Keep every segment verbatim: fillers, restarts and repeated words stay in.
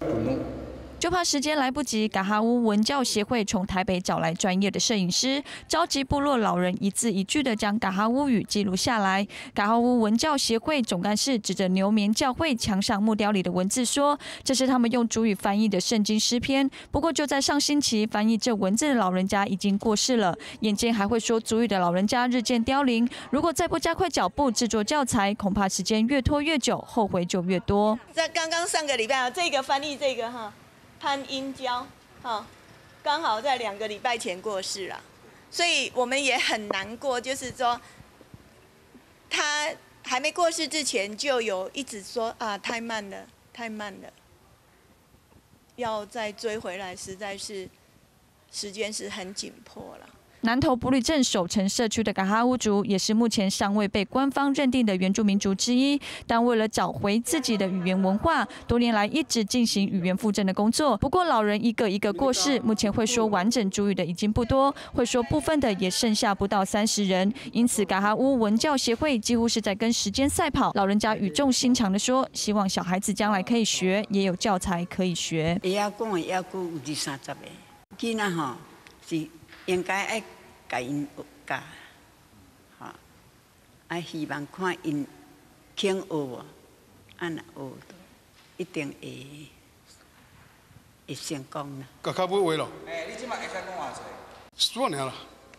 就怕时间来不及，嘎哈乌文教协会从台北找来专业的摄影师，召集部落老人一字一句的将嘎哈乌语记录下来。嘎哈乌文教协会总干事指着牛眠教会墙上木雕里的文字说：“这是他们用主语翻译的圣经诗篇。”不过就在上星期，翻译这文字的老人家已经过世了，眼见还会说主语的老人家日渐凋零，如果再不加快脚步制作教材，恐怕时间越拖越久，后悔就越多。 在刚刚上个礼拜啊，这个翻译这个哈。潘英娇，哈，刚好在两个礼拜前过世了，所以我们也很难过。就是说，他还没过世之前就有一直说啊，太慢了，太慢了，要再追回来，实在是时间是很紧迫了。 南投埔里镇首城社区的嘎哈乌族，也是目前尚未被官方认定的原住民族之一。但为了找回自己的语言文化，多年来一直进行语言复振的工作。不过老人一个一个过世，目前会说完整族语的已经不多，会说部分的也剩下不到三十人。因此，嘎哈乌文教协会几乎是在跟时间赛跑。老人家语重心长地说，希望小孩子将来可以学，也有教材可以学。 伊遐讲的抑佫有二三十个，囡仔吼是应该爱。甲因教，哈，啊，希望看因肯学哦，啊，若学，一定会会成功啦。 甲较尾话咯。 诶，你即摆会使讲偌济？ 一撮尔啦。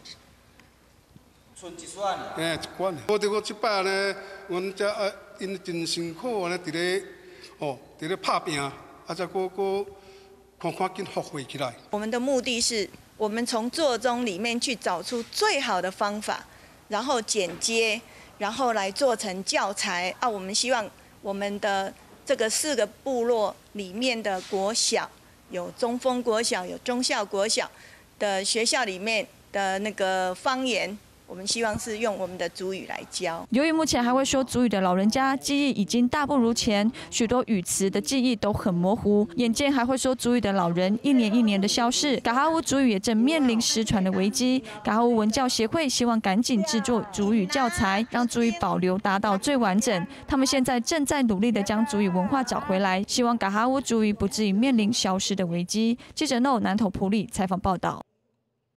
剩一撮尔。 诶，一罐。我哋我即摆呢，阮遮啊，因真辛苦安尼，伫咧哦，伫咧拍拼，啊，再个个看看紧复活起来。 我们的目的是。我们从作中里面去找出最好的方法，然后剪接，然后来做成教材啊。我们希望我们的这个四个部落里面的国小，有中丰国小，有忠孝国小的学校里面的那个方言。我们希望是用我们的族语来教。 由于目前还会说族语的老人家记忆已经大不如前，许多语词的记忆都很模糊。眼见还会说族语的老人一年一年的消逝，嘎哈乌族语也正面临失传的危机。嘎哈乌文教协会希望赶紧制作族语教材，让族语保留达到最完整。他们现在正在努力的将族语文化找回来，希望嘎哈乌族语不至于面临消失的危机。记者 No 南投埔里采访报道。